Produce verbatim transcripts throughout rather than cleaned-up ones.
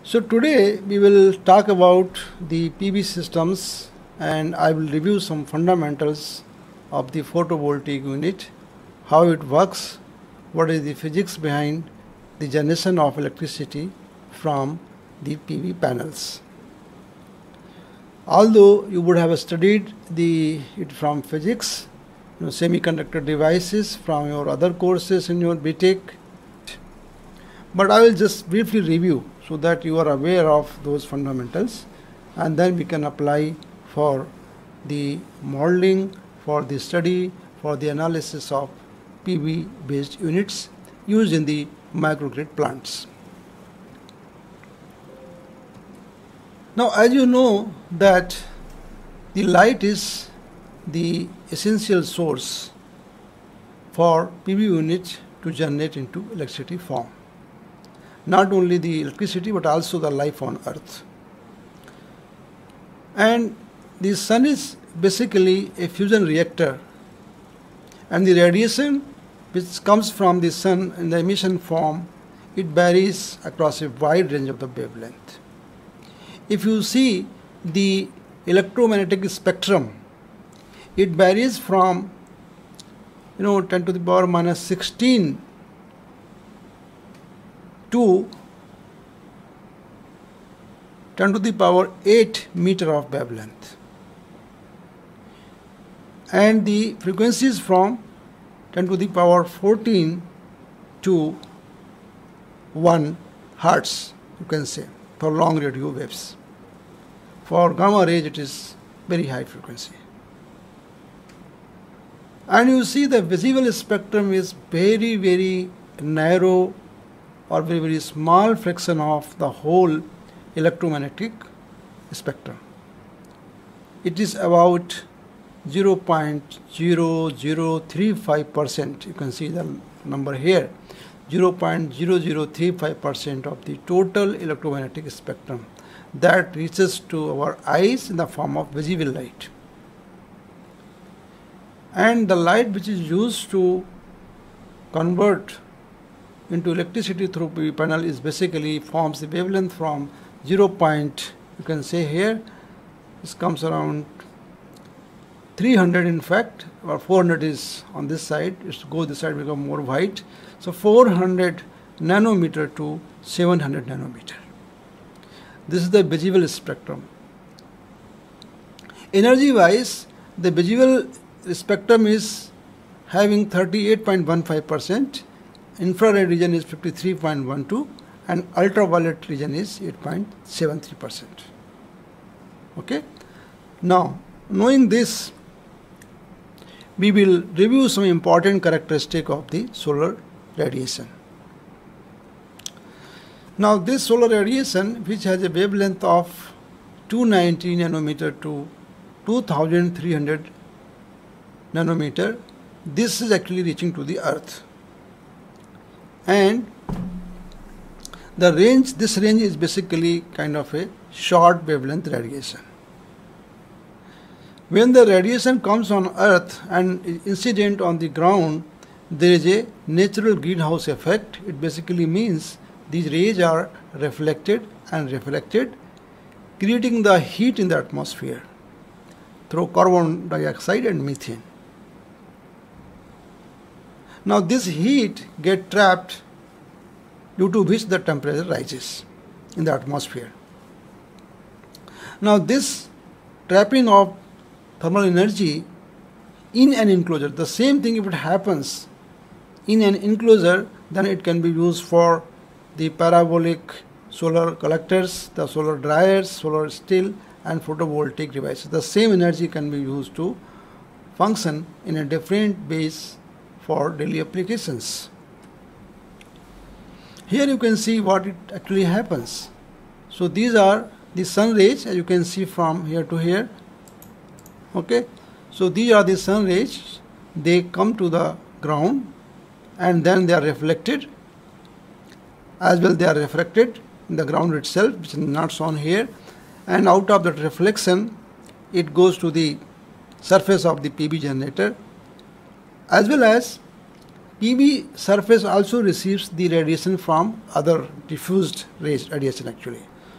So today we will talk about the P V systems, and I will review some fundamentals of the photovoltaic unit, how it works, what is the physics behind the generation of electricity from the P V panels. Although you would have studied the it from physics, you know, semiconductor devices from your other courses in your B Tech, but I will just briefly review so that you are aware of those fundamentals, and then we can apply for the modeling, for the study, for the analysis of P V based units used in the microgrid plants. Now, as you know that the light is the essential source for P V unit to generate into electricity form. Not only the electricity but also the life on earth. And the sun is basically a fusion reactor, and the radiation which comes from the sun in the emission form, it varies across a wide range of the wavelength. If you see the electromagnetic spectrum, it varies from you know ten to the power minus sixteen to ten to the power eight meter of wavelength, and the frequencies from ten to the power fourteen to one hertz, you can say, for long radio waves. For gamma rays it is very high frequency. And you see the visible spectrum is very very narrow or very very small fraction of the whole electromagnetic spectrum. It is about zero point zero zero three five percent. You can see the number here, zero point zero zero three five percent of the total electromagnetic spectrum that reaches to our eyes in the form of visible light. And the light which is used to convert into electricity through P V panel is basically forms the wavelength from zero point, you can say here, this comes around three hundred in fact, or four hundred is on this side, it's go this side become more white. So four hundred nanometer to seven hundred nanometer. This is the visible spectrum. Energy wise, the visible spectrum is having thirty-eight point one five percent, infrared region is fifty-three point one two, and ultraviolet region is eight point seven three percent. Okay. Now, knowing this, we will review some important characteristic of the solar radiation. Now, this solar radiation, which has a wavelength of two hundred ninety nanometer to two thousand three hundred nanometer, this is actually reaching to the earth. And the range, this range is basically kind of a short wavelength radiation. When the radiation comes on earth and is incident on the ground, there is a natural greenhouse effect. It basically means these rays are reflected and reflected, creating the heat in the atmosphere through carbon dioxide and methane. Now this heat gets trapped, due to which the temperature rises in the atmosphere. Now this trapping of thermal energy in an enclosure, the same thing if it happens in an enclosure, then it can be used for the parabolic solar collectors, the solar dryers, solar still, and photovoltaic devices. The same energy can be used to function in a different base for daily applications. Here you can see what it actually happens. So these are the sun rays, as you can see from here to here. Okay, so these are the sun rays. They come to the ground and then they are reflected. As well, they are reflected in the ground itself, which is not shown here. And out of that reflection, it goes to the surface of the P V generator, as well as P V surface also receives the radiation from other diffused rays radiation actually.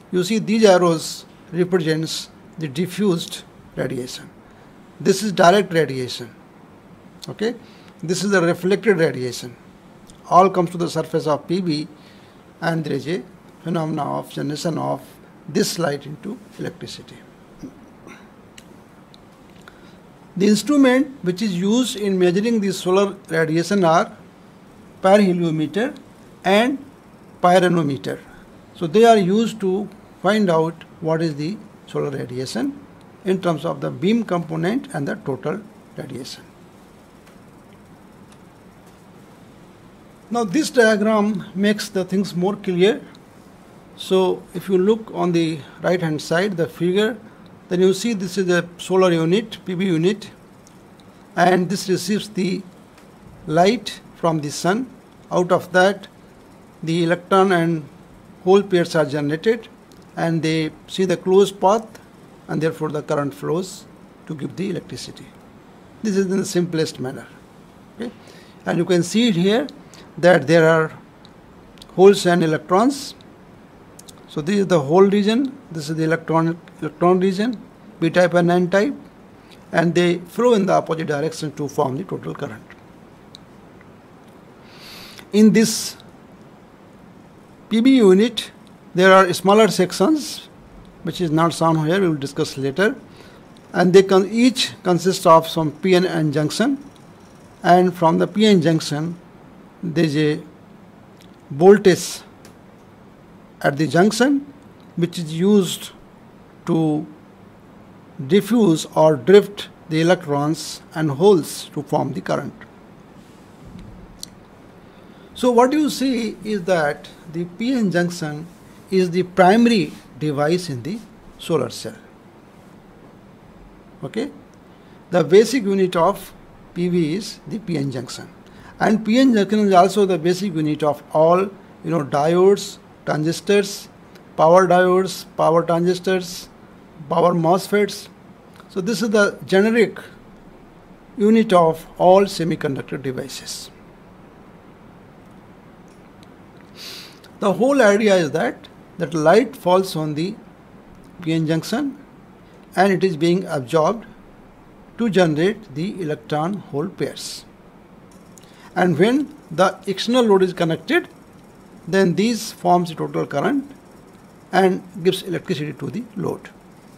you see these arrows represents the diffused radiation. This is direct radiation. Okay, this is the reflected radiation. All comes to the surface of P B, and there is a phenomena of generation of this light into electricity. The instrument which is used in measuring the solar radiation are pyrheliometer and pyranometer. So they are used to find out what is the solar radiation in terms of the beam component and the total radiation. Now this diagram makes the things more clear. So if you look on the right hand side, the figure, then you see this is a solar unit, P B unit, and this receives the light from the sun. Out of that, the electron and hole pairs are generated, and they see the closed path, and therefore the current flows to give the electricity. This is in the simplest manner. Okay? And you can see it here that there are holes and electrons. So this is the hole region, this is the electron electron region, p type and n type, and they flow in the opposite direction to form the total current. In this P B unit, there are smaller sections which is not shown here, we will discuss later, and they can each consist of some P and N junction, and from the P N junction there is a voltage at the junction which is used to diffuse or drift the electrons and holes to form the current. So what you see is that the P N junction is the primary device in the solar cell. Okay, the basic unit of P V is the P N junction, and P N junction is also the basic unit of all you know diodes, transistors, power diodes, power transistors, power MOSFETs. So this is the generic unit of all semiconductor devices. The whole idea is that that light falls on the P N junction and it is being absorbed to generate the electron hole pairs. And when the external load is connected, then these forms the total current and gives electricity to the load.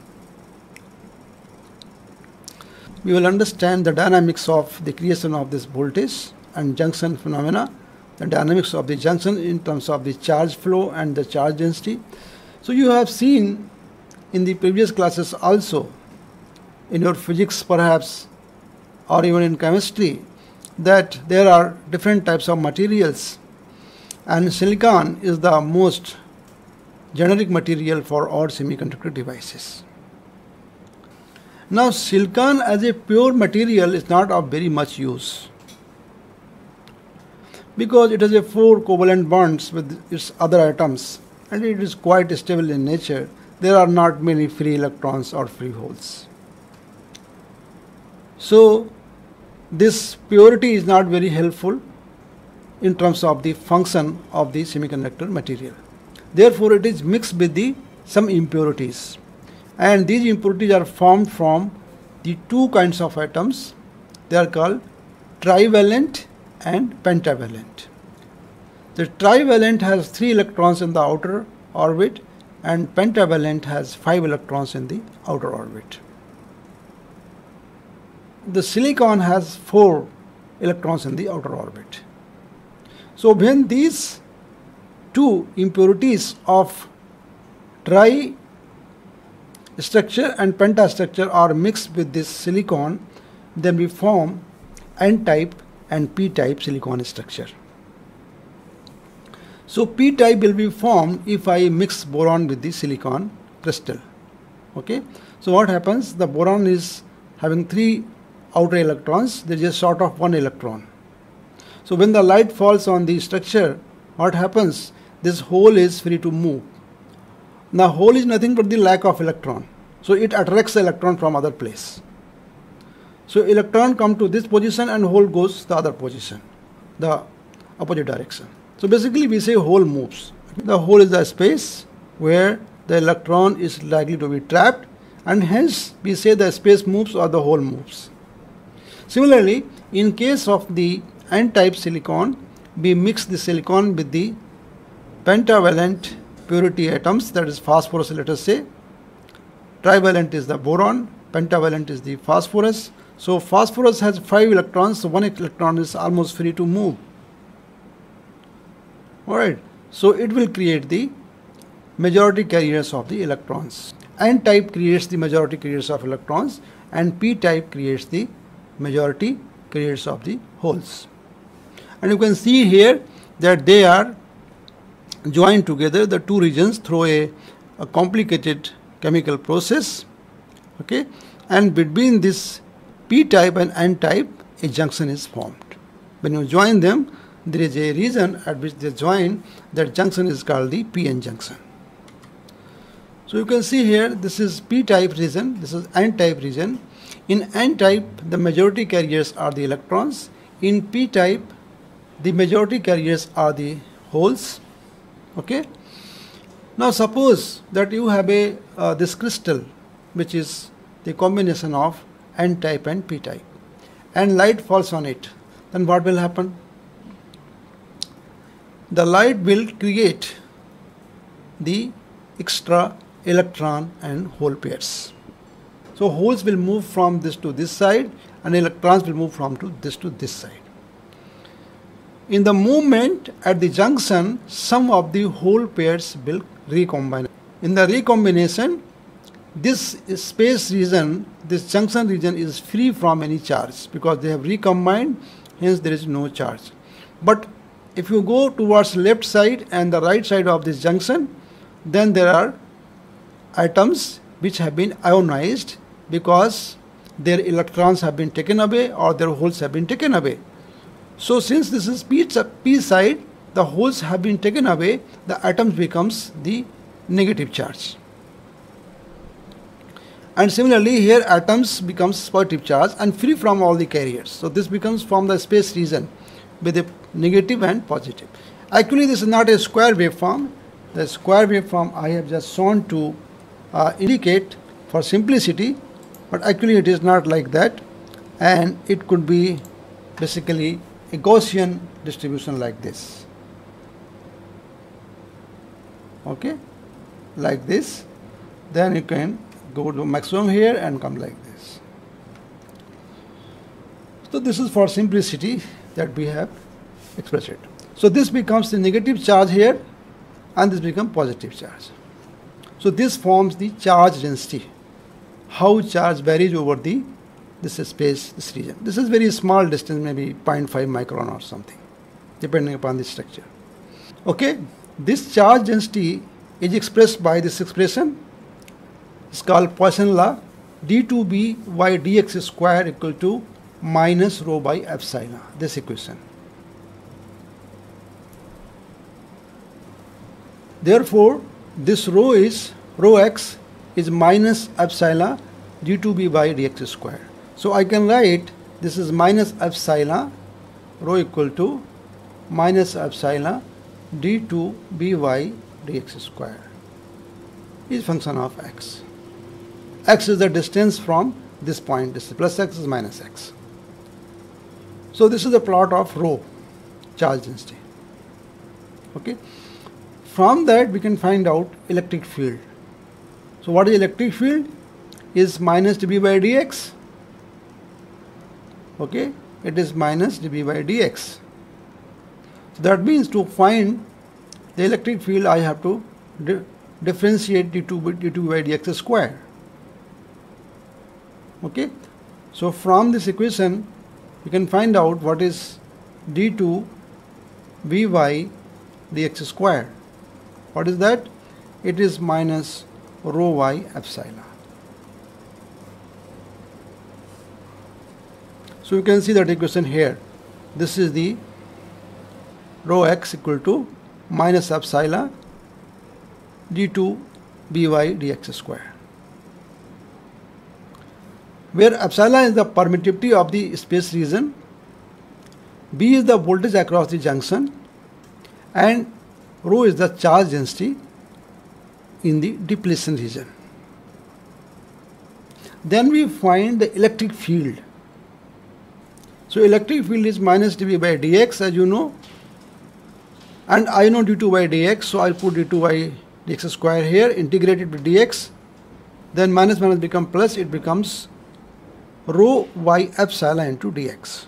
We will understand the dynamics of the creation of this voltage and junction phenomena, the dynamics of the junction in terms of the charge flow and the charge density. So you have seen in the previous classes also, in your physics perhaps, or even in chemistry, that there are different types of materials, and silicon is the most generic material for all semiconductor devices. Now silicon as a pure material is not of very much use, because it has a four covalent bonds with its other atoms and it is quite stable in nature. There are not many free electrons or free holes. So this purity is not very helpful in terms of the function of the semiconductor material. Therefore it is mixed with the some impurities, and these impurities are formed from the two kinds of atoms. They are called trivalent and pentavalent. The trivalent has three electrons in the outer orbit and pentavalent has five electrons in the outer orbit. The silicon has four electrons in the outer orbit. So when these two impurities of tri structure and pentastructure are mixed with this silicon, then we form N-type and P-type silicon structure. So P-type will be formed if I mix boron with the silicon crystal. Okay, so what happens? The boron is having three outer electrons. There is a short of one electron. So when the light falls on the structure, what happens? This hole is free to move. Now hole is nothing but the lack of electron. So it attracts the electron from other place. So electron come to this position and hole goes the other position, the opposite direction. So basically we say hole moves. The hole is the space where the electron is likely to be trapped, and hence we say the space moves or the hole moves. Similarly, in case of the N-type silicon, we mix the silicon with the pentavalent purity atoms, that is phosphorus, let us say. Trivalent is the boron, pentavalent is the phosphorus. So phosphorus has five electrons, so one electron is almost free to move. Alright, so it will create the majority carriers of the electrons. N-type creates the majority carriers of electrons, and P-type creates the majority carriers of the holes. And you can see here that they are joined together, the two regions, through a, a complicated chemical process. Okay, and between this P-type and N-type, a junction is formed. When you join them, there is a region at which they join. That junction is called the P N junction. So you can see here, this is P-type region, this is N-type region. In N-type, the majority carriers are the electrons. In P-type, the majority carriers are the holes. Okay. Now suppose that you have a uh, this crystal, which is the combination of N-type and P-type, and light falls on it. Then what will happen? The light will create the extra electron and hole pairs. So holes will move from this to this side, and electrons will move from to this to this side. In the movement at the junction, some of the hole pairs will recombine. In the recombination, this space region, this junction region is free from any charge because they have recombined, hence there is no charge. But if you go towards left side and the right side of this junction, then there are atoms which have been ionized because their electrons have been taken away or their holes have been taken away. So since this is P, P side, the holes have been taken away, the atoms becomes the negative charge. And similarly here atoms becomes positive charge and free from all the carriers. So this becomes from the space region with a negative and positive. Actually this is not a square waveform. The square waveform I have just shown to uh, indicate for simplicity, but actually it is not like that, and it could be basically a Gaussian distribution like this. Okay, like this. Then you can go to maximum here and come like this. So this is for simplicity that we have expressed it. So this becomes the negative charge here, and this becomes positive charge. So this forms the charge density, how charge varies over the this space, this region. This is very small distance, maybe zero point five micron or something, depending upon the structure. Okay, this charge density is expressed by this expression. It's called Poisson law. d two b by dx square equal to minus rho by epsilon, this equation. Therefore, this rho is, rho x is minus epsilon d two b by dx square. So I can write this is minus epsilon rho equal to minus epsilon d two b by dx square is function of x. X is the distance from this point, this is plus x is minus x. So this is the plot of rho, charge density. Okay. From that we can find out electric field. So what is electric field? Is minus dB by dx. Okay, it is minus dB by dx. So that means to find the electric field I have to di differentiate d two by dx square. Okay, so from this equation you can find out what is d two b by dx square. What is that? It is minus rho y epsilon. So you can see that equation here. This is the rho x equal to minus epsilon d two b by dx square, where epsilon is the permittivity of the space region, b is the voltage across the junction, and rho is the charge density, in the depletion region. Then we find the electric field. So electric field is minus dV by dx, as you know, and I know d two by dx, so I'll put d two by dx square here, integrate it with dx, then minus minus become plus, it becomes rho y epsilon into dx.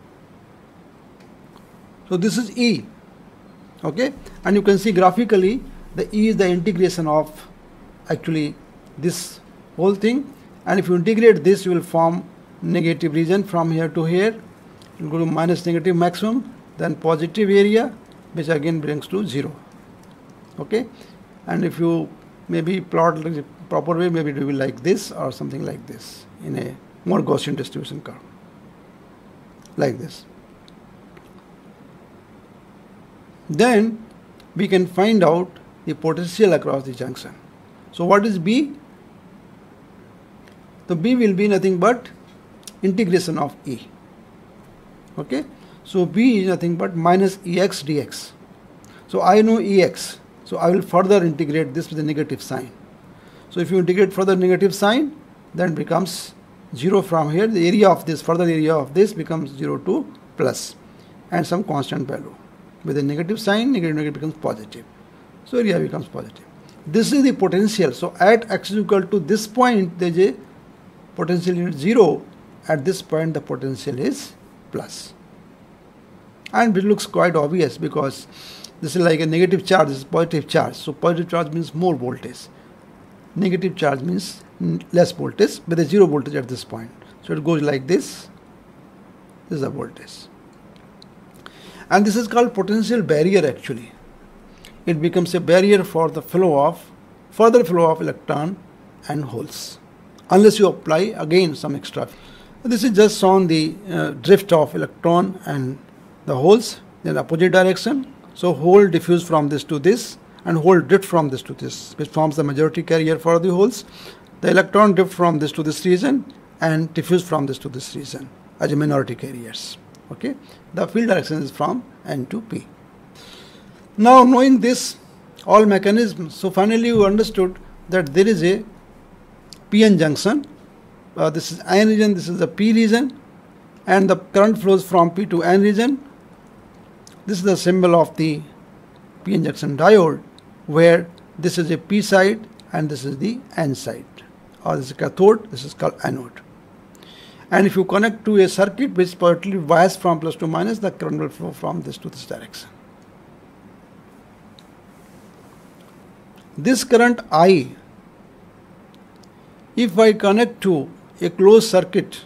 So this is E, okay, and you can see graphically the E is the integration of actually this whole thing, and if you integrate this you will form negative region from here to here. You go to minus negative maximum, then positive area, which again brings to zero, okay. And if you maybe plot the proper way, maybe it will be like this or something like this in a more Gaussian distribution curve, like this. Then we can find out the potential across the junction. So what is B? The B will be nothing but integration of E, okay. So B is nothing but minus Ex dx. So I know Ex, so I will further integrate this with a negative sign. So if you integrate further negative sign, then it becomes zero from here. The area of this, further area of this becomes zero to plus and some constant value. With a negative sign, negative negative becomes positive. So area becomes positive. This is the potential. So at x is equal to this point, there is a potential unit zero. At this point, the potential is plus. And it looks quite obvious because this is like a negative charge, this is positive charge. So positive charge means more voltage. Negative charge means less voltage, with a zero voltage at this point. So it goes like this. This is the voltage. And this is called potential barrier actually. It becomes a barrier for the flow of, further flow of electron and holes. Unless you apply again some extra. This is just on the uh, drift of electron and the holes in the opposite direction. So hole diffuse from this to this and hole drift from this to this, which forms the majority carrier for the holes. The electron drift from this to this region and diffuse from this to this region as a minority carriers. Okay, the field direction is from N to P. Now knowing this all mechanisms, so finally you understood that there is a P N junction. Uh, this is N region, this is the P region, and the current flows from P to N region. This is the symbol of the P N junction diode, where this is a P side and this is the N side, or this is cathode, this is called anode. And if you connect to a circuit which is positively biased from plus to minus, the current will flow from this to this direction. This current I, if I connect to a closed circuit,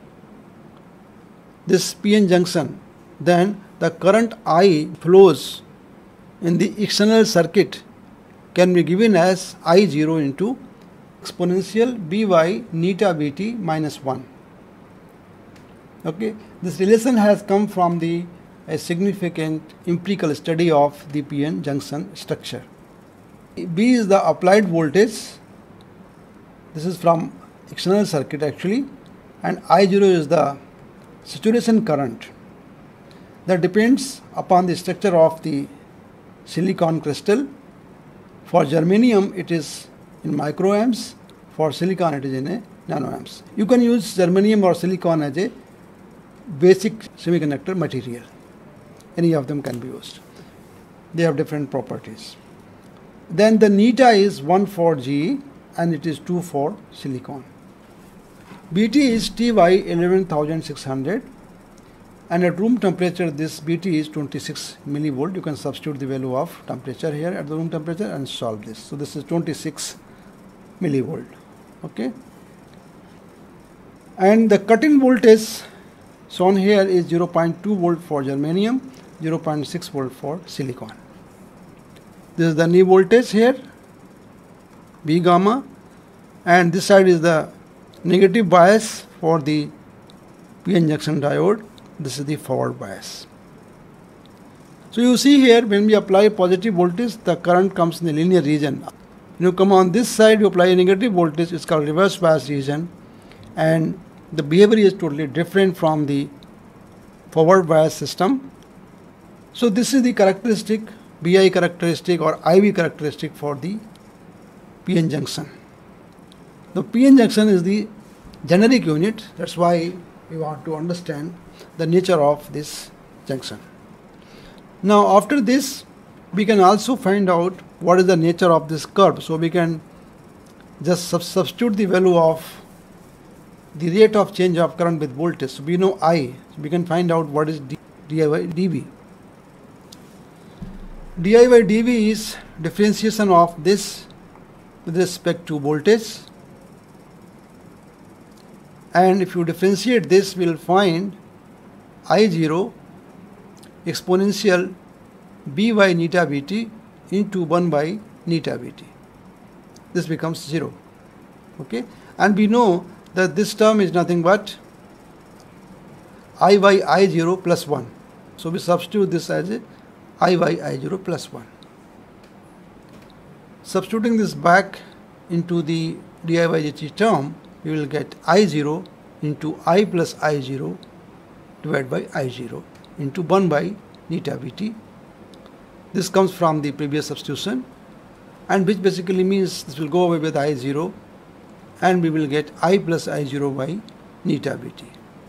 this P N junction, then the current I flows in the external circuit can be given as I zero into exponential by neta Bt minus one. Okay, this relation has come from the a significant empirical study of the P N junction structure. B is the applied voltage. This is from external circuit actually, and I zero is the saturation current. That depends upon the structure of the silicon crystal. For germanium it is in microamps, for silicon it is in a nanoamps. You can use germanium or silicon as a basic semiconductor material. Any of them can be used. They have different properties. Then the neta is one for G and it is two for silicon. B T is T Y eleven thousand six hundred, and at room temperature this B T is twenty-six millivolt. You can substitute the value of temperature here at the room temperature and solve this. So this is twenty-six millivolt. Okay. And the cut-in voltage shown here is zero point two volt for germanium, zero point six volt for silicon. This is the knee voltage here, B gamma, and this side is the negative bias for the P N junction diode. This is the forward bias. So you see here, when we apply positive voltage, the current comes in the linear region. When you come on this side, you apply a negative voltage, it's called reverse bias region, and the behavior is totally different from the forward bias system. So this is the characteristic, B I characteristic or I V characteristic for the P N junction. The P N junction is the generic unit. That's why we want to understand the nature of this junction. Now after this, we can also find out what is the nature of this curve. So we can just sub substitute the value of the rate of change of current with voltage. So we know I, so we can find out what is d I by dV. Di by dV is differentiation of this with respect to voltage, and if you differentiate this, we will find I zero exponential b by neta bt into one by neta bt. This becomes zero. Okay, and we know that this term is nothing but I by I zero plus one. So we substitute this as a I by I zero plus one. Substituting this back into the di by dt term, we will get I zero into I plus I zero divided by I zero into one by neta bt. This comes from the previous substitution, and which basically means this will go away with I zero, and we will get I plus I zero by neta bt.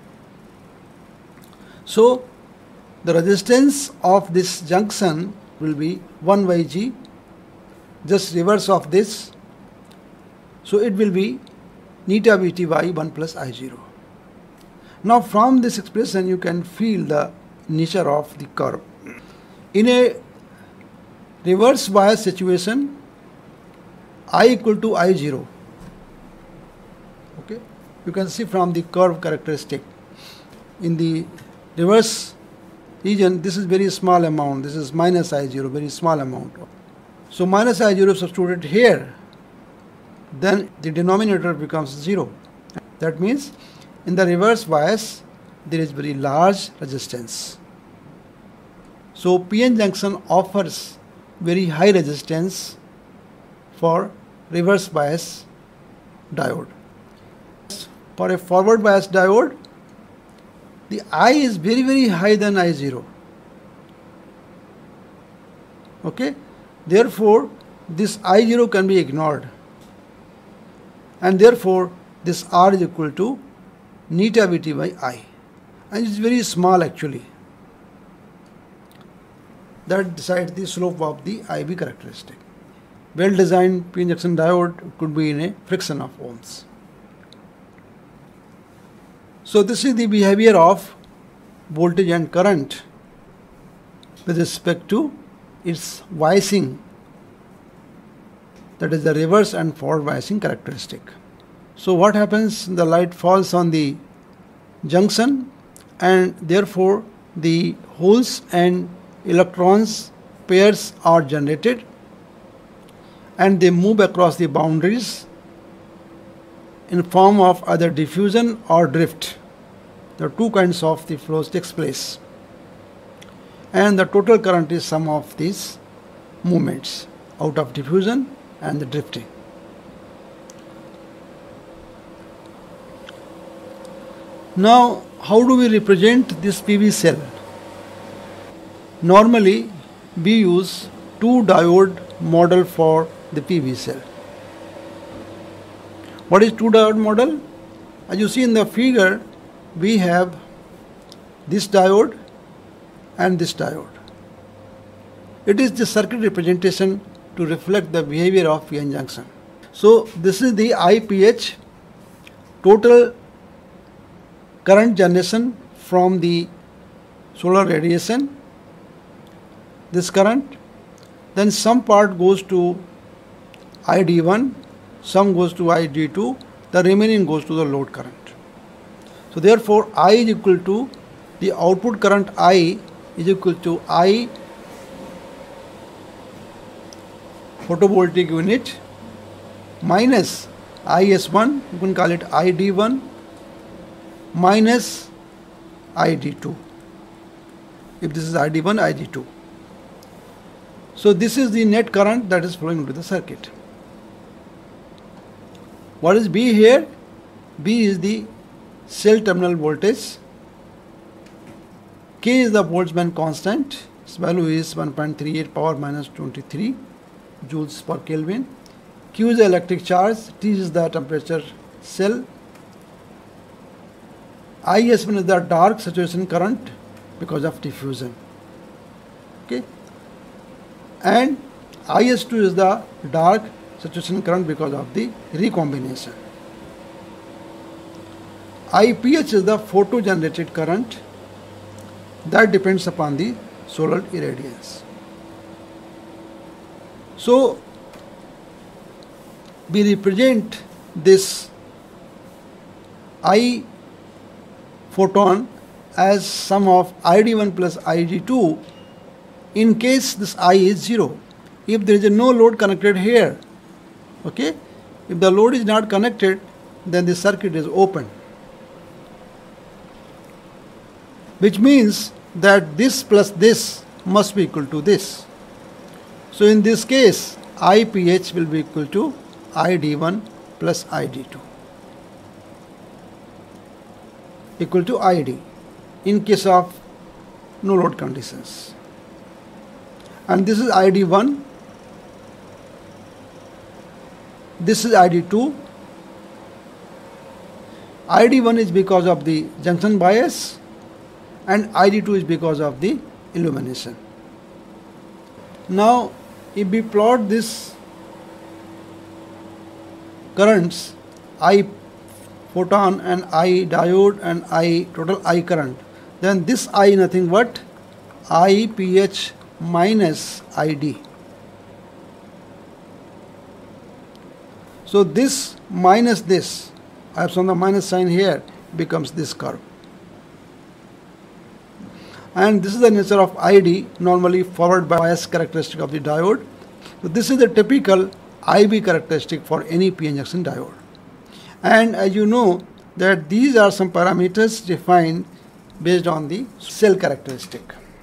So the resistance of this junction will be one by G, just reverse of this. So it will be neta bt by one plus I zero. Now from this expression you can feel the nature of the curve. In a reverse bias situation, I equal to I zero. Okay, you can see from the curve characteristic. In the reverse region, this is very small amount. This is minus I zero, very small amount. So minus I zero substituted here, then the denominator becomes zero. That means in the reverse bias there is very large resistance. So P N junction offers very high resistance for reverse bias diode. For a forward bias diode, the I is very very high than I zero. Okay, therefore this I zero can be ignored, and therefore this R is equal to neta bt by I, and it's very small actually. That decides the slope of the I V characteristic. Well designed P N junction diode could be in a fraction of ohms. So this is the behavior of voltage and current with respect to its biasing, that is the reverse and forward biasing characteristic. So what happens? The light falls on the junction, and therefore the holes and electrons pairs are generated, and they move across the boundaries in form of either diffusion or drift. There are two kinds of the flows takes place, and the total current is sum of these movements out of diffusion and the drifting. Now how do we represent this P V cell? Normally we use two diode model for the P V cell. What is two diode model? As you see in the figure, we have this diode and this diode. It is the circuit representation to reflect the behavior of P N junction. So this is the I P H, total current generation from the solar radiation, this current, then some part goes to I D one, some goes to I D two, the remaining goes to the load current. So therefore I is equal to the output current I is equal to I photovoltaic unit minus I S one, you can call it I D one, minus I D two. If this is I D one, I D two. So this is the net current that is flowing into the circuit. What is B here? B is the cell terminal voltage. K is the Boltzmann constant. Its value is one point three eight power minus twenty-three joules per Kelvin. Q is the electric charge, T is the temperature cell, I S one is the dark saturation current because of diffusion. Okay, and I S two is the dark saturation current because of the recombination. I P H is the photo generated current that depends upon the solar irradiance. So we represent this I photon as sum of I D one plus I D two in case this I is zero. If there is a no load connected here, okay, if the load is not connected, then the circuit is open, which means that this plus this must be equal to this. So in this case, I P H will be equal to I D one plus I D two, equal to I D in case of no load conditions. And this is I D one, this is I D two. I D one is because of the junction bias and I D two is because of the illumination. Now if we plot this currents, I photon and I diode and I total I current, then this I nothing but I P H minus I D. So this minus this, I have shown the minus sign here, becomes this curve. And this is the nature of I D, normally forward bias characteristic of the diode. So this is the typical I B characteristic for any P N junction diode. And as you know that these are some parameters defined based on the cell characteristic.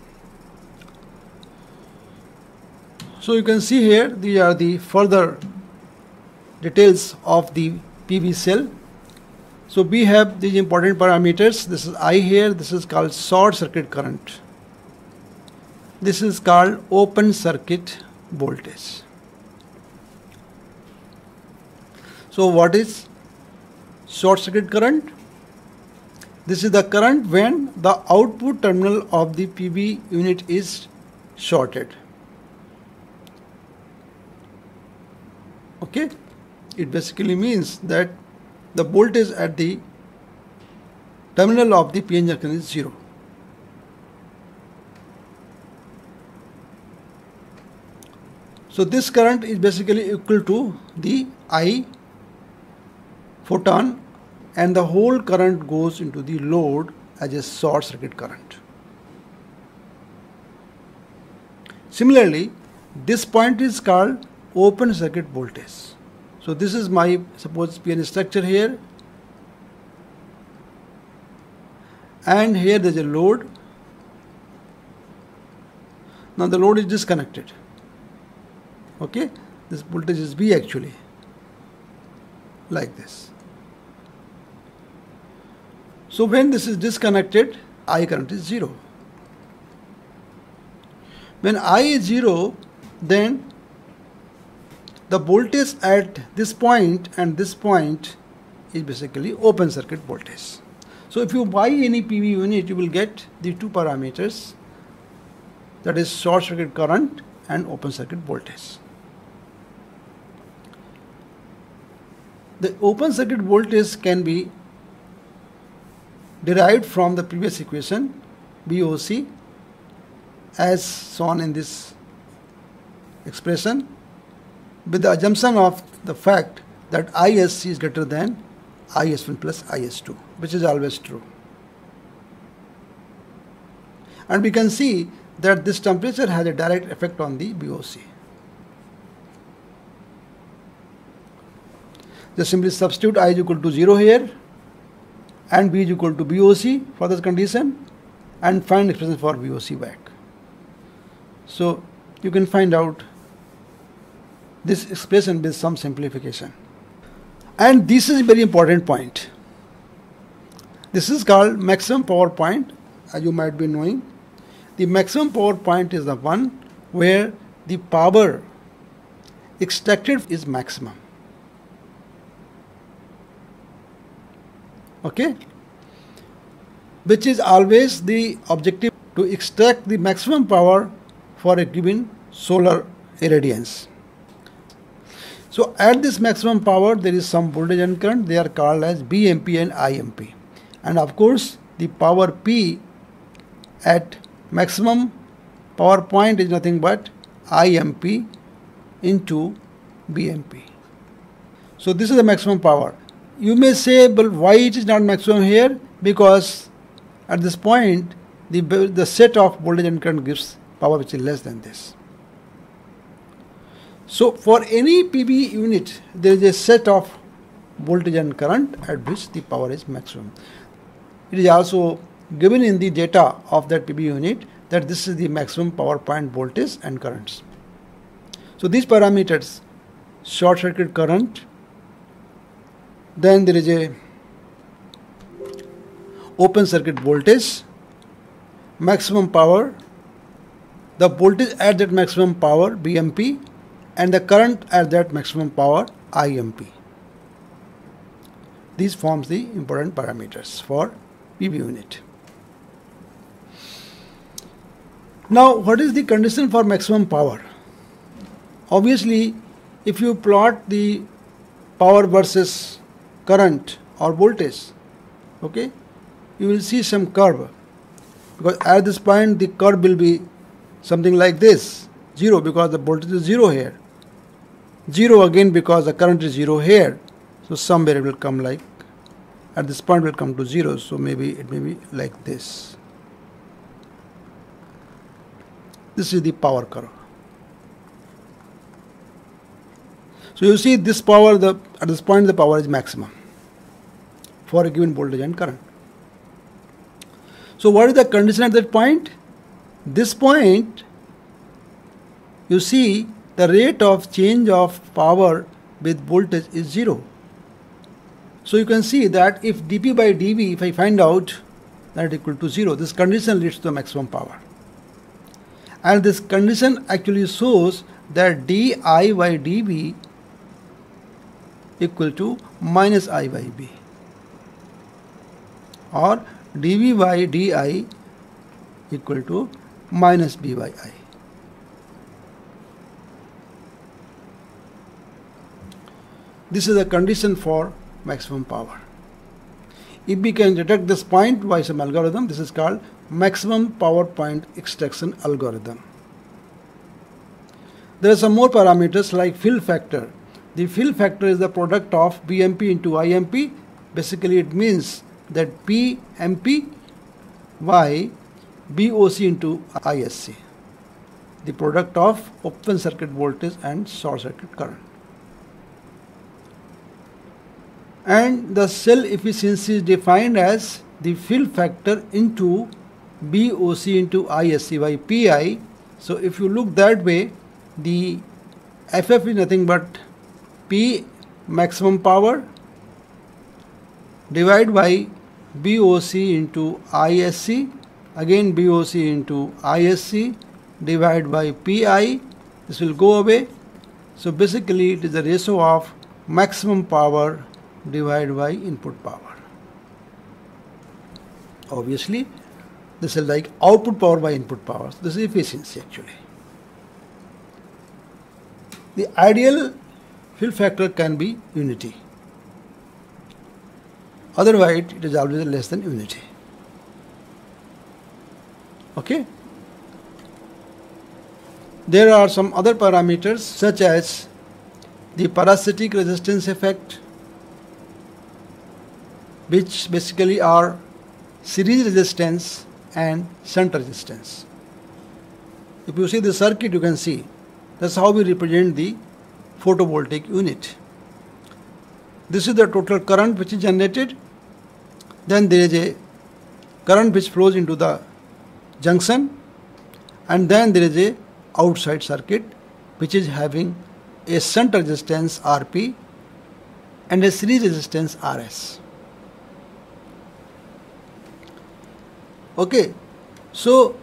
So you can see here these are the further details of the P V cell. So we have these important parameters. This is I here, this is called short circuit current. This is called open circuit voltage. So what is short circuit current? This is the current when the output terminal of the P V unit is shorted. Okay, it basically means that the voltage at the terminal of the P N junction is zero. So this current is basically equal to the I photon, and the whole current goes into the load as a short circuit current. Similarly, this point is called open circuit voltage. So this is my suppose P N structure here, and here there is a load. Now the load is disconnected. Okay, this voltage is V actually, like this. So when this is disconnected, I current is zero. When I is zero, then the voltage at this point and this point is basically open circuit voltage. So if you buy any P V unit, you will get the two parameters, that is short circuit current and open circuit voltage. The open circuit voltage can be derived from the previous equation V O C as shown in this expression, with the assumption of the fact that I S C is greater than I S one plus I S two, which is always true. And we can see that this temperature has a direct effect on the V O C. Just simply substitute I is equal to zero here and V is equal to V O C for this condition and find expression for V O C back. So you can find out this expression with some simplification. And this is a very important point. This is called maximum power point, as you might be knowing. The maximum power point is the one where the power extracted is maximum. okay, which is always the objective to extract the maximum power for a given solar irradiance. So at this maximum power there is some voltage and current, they are called as B M P and I M P, and of course the power P at maximum power point is nothing but I M P into B M P. So this is the maximum power. You may say, but why it is not maximum here? Because at this point the, the set of voltage and current gives power which is less than this. So for any P V unit there is a set of voltage and current at which the power is maximum. It is also given in the data of that P V unit that this is the maximum power point voltage and currents. So these parameters, short circuit current, then there is a open circuit voltage, maximum power, the voltage at that maximum power B M P, and the current at that maximum power I M P. These forms the important parameters for P V unit. Now what is the condition for maximum power? Obviously if you plot the power versus current or voltage, okay, you will see some curve, because at this point the curve will be something like this, zero because the voltage is zero here, zero again because the current is zero here, so somewhere it will come like, at this point will come to zero, so maybe it may be like this. This is the power curve. So you see this power, the at this point the power is maximum for a given voltage and current. So what is the condition at that point? This point, you see the rate of change of power with voltage is zero. So you can see that if dP by dV, if I find out that is equal to zero, this condition leads to the maximum power. And this condition actually shows that di by dV equal to minus I by B, or dV by di equal to minus B by I. This is the condition for maximum power. If we can detect this point by some algorithm, this is called maximum power point extraction algorithm. There are some more parameters like fill factor. The fill factor is the product of B M P into I M P. Basically it means that P M P by B O C into I S C, the product of open circuit voltage and short circuit current. And the cell efficiency is defined as the fill factor into B O C into I S C by P I. So if you look that way, the F F is nothing but P maximum power divided by B O C into I S C, again B O C into I S C divided by P I. This will go away. So basically it is the ratio of maximum power divided by input power. Obviously this is like output power by input power. So this is efficiency actually. The ideal fill factor can be unity. Otherwise it is always less than unity. Okay. There are some other parameters such as the parasitic resistance effect, which basically are series resistance and shunt resistance. If you see the circuit, you can see that's how we represent the photovoltaic unit. This is the total current which is generated. Then there is a current which flows into the junction, and then there is a outside circuit which is having a shunt resistance R P and a series resistance R S. Okay, so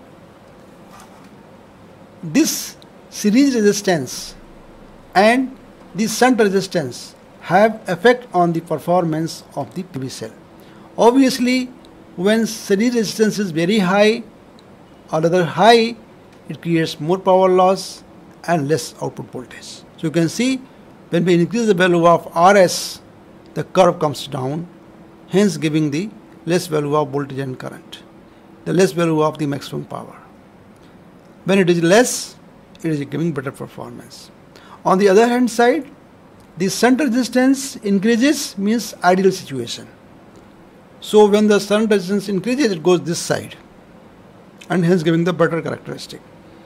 this series resistance and the shunt resistance have effect on the performance of the P V cell. Obviously, when series resistance is very high or rather high, it creates more power loss and less output voltage. So you can see when we increase the value of R S, the curve comes down, hence giving the less value of voltage and current, the less value of the maximum power. When it is less, it is giving better performance. On the other hand side, the shunt resistance increases means ideal situation. So when the shunt resistance increases, it goes this side and hence giving the better characteristic.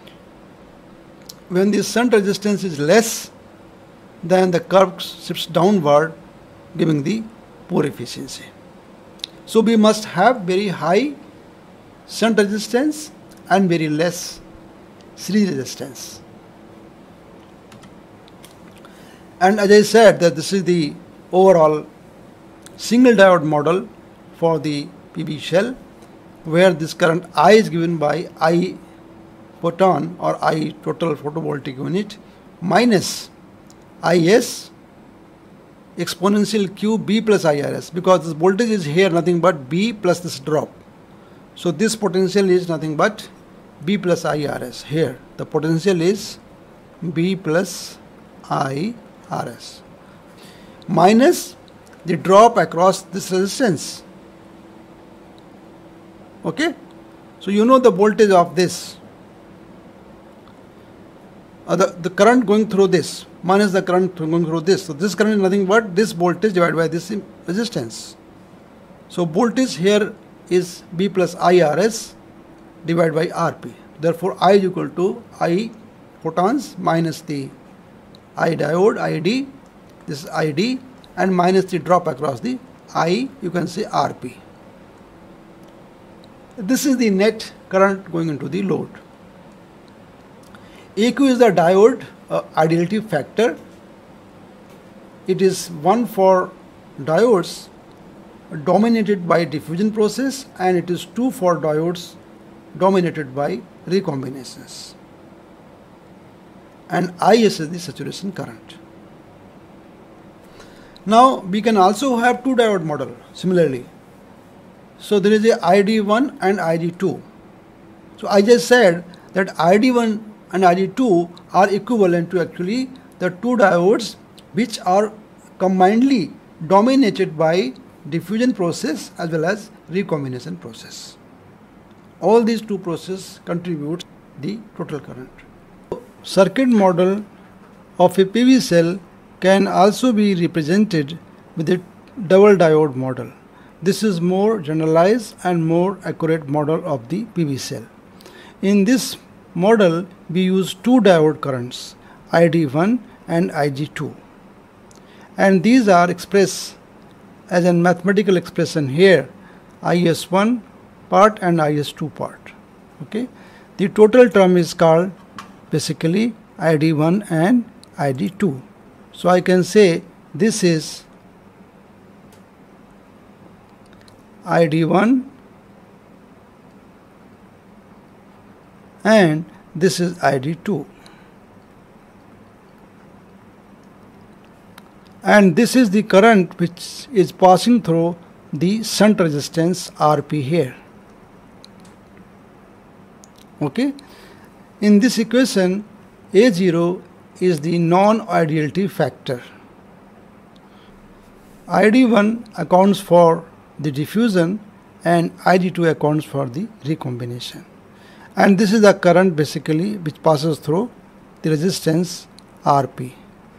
When the shunt resistance is less, then the curve shifts downward, giving the poor efficiency. So we must have very high shunt resistance and very less series resistance. And as I said, that this is the overall single diode model for the P V cell, where this current I is given by I photon or I total photovoltaic unit minus Is exponential Q B plus I R S, because this voltage is here nothing but B plus this drop. So this potential is nothing but B plus I R S. Here the potential is B plus I R S minus the drop across this resistance. Okay, so you know the voltage of this, uh, the, the current going through this minus the current going through this. So this current is nothing but this voltage divided by this resistance. So voltage here is B plus I R S divided by R P. Therefore I is equal to I photons minus the I diode I D, this is I D, and minus the drop across the I, you can say R P. This is the net current going into the load. A Q is the diode uh, ideality factor. It is one for diodes dominated by diffusion process, and it is two for diodes dominated by recombinations. And I S is the saturation current. Now we can also have two diode model similarly. So there is a I D one and I D two. So I just said that I D one and I D two are equivalent to actually the two diodes which are combinedly dominated by diffusion process as well as recombination process. All these two processes contribute the total current. Circuit model of a P V cell can also be represented with a double diode model. This is more generalized and more accurate model of the P V cell. In this model, we use two diode currents, I D one and I G two. And these are expressed as a mathematical expression here, I S one part and I S two part. Okay, the total term is called basically I D one and I D two. So I can say this is I D one and this is I D two. And this is the current which is passing through the shunt resistance R P here. Okay. In this equation, A zero is the non-ideality factor. I D one accounts for the diffusion and I D two accounts for the recombination. And this is the current basically which passes through the resistance R P.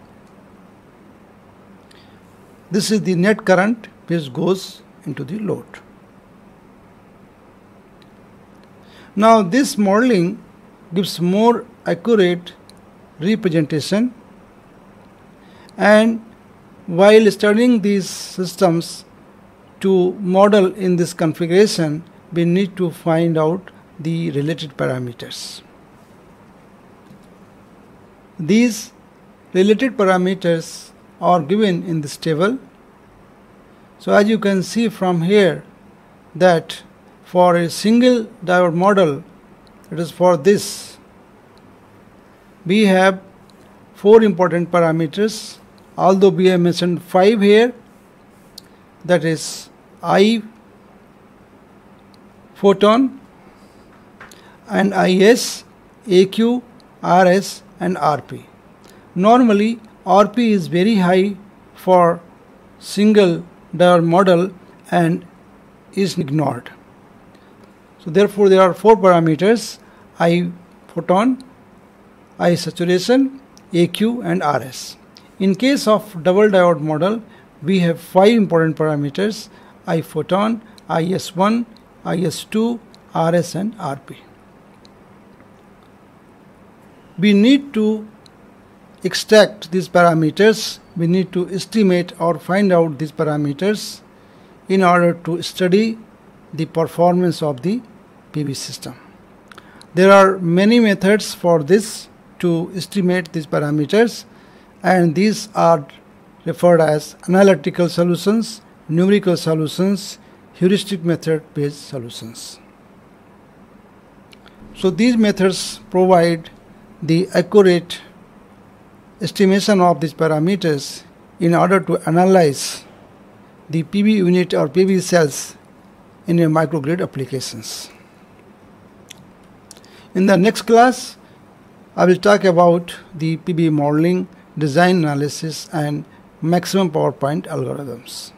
This is the net current which goes into the load. Now this modeling gives more accurate representation, and while studying these systems to model in this configuration, we need to find out the related parameters. These related parameters are given in this table. So as you can see from here that for a single diode model, it is for this, we have four important parameters, although we have mentioned five here, that is I photon, and I S, A Q, R S and R P. Normally R P is very high for single diode model and is ignored. So therefore there are four parameters: I photon, I saturation, A Q and R S. In case of double diode model, we have five important parameters: I photon, I S one, I S two, R S and R P. We need to extract these parameters, we need to estimate or find out these parameters in order to study the performance of the P V system. There are many methods for this to estimate these parameters, and these are referred as analytical solutions, numerical solutions, heuristic method based solutions. So these methods provide the accurate estimation of these parameters in order to analyze the P V unit or P V cells in a microgrid applications. In the next class, I will talk about the P V modeling, design analysis and maximum power point algorithms.